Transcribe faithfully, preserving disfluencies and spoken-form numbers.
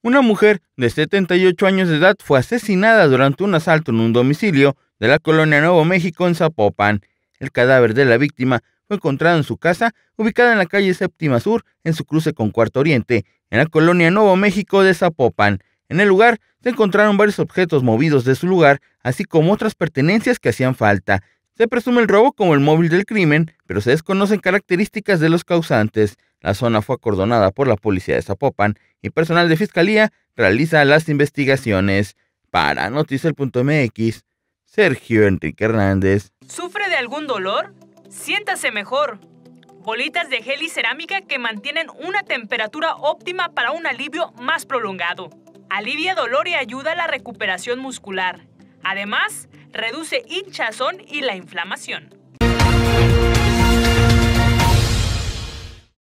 Una mujer de setenta y ocho años de edad fue asesinada durante un asalto en un domicilio de la colonia Nuevo México en Zapopan. El cadáver de la víctima fue encontrado en su casa, ubicada en la calle Séptima Sur, en su cruce con Cuarto Oriente, en la colonia Nuevo México de Zapopan. En el lugar se encontraron varios objetos movidos de su lugar, así como otras pertenencias que hacían falta. Se presume el robo como el móvil del crimen, pero se desconocen características de los causantes. La zona fue acordonada por la policía de Zapopan y personal de fiscalía realiza las investigaciones. Para Noticiel punto m x, Sergio Enrique Hernández. ¿Sufre de algún dolor? Siéntase mejor. Bolitas de gel y cerámica que mantienen una temperatura óptima para un alivio más prolongado. Alivia dolor y ayuda a la recuperación muscular. Además, reduce hinchazón y la inflamación.